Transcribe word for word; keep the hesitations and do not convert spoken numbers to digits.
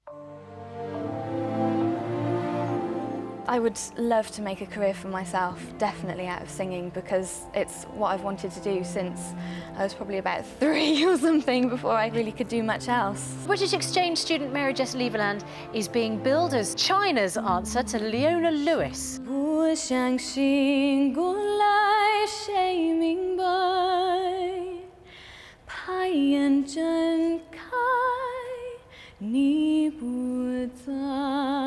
I would love to make a career for myself, definitely out of singing, because it's what I've wanted to do since I was probably about three or something, before I really could do much else. British exchange student Mary Jess Leverland is being billed as China's answer to Leona Lewis. Ni 不在。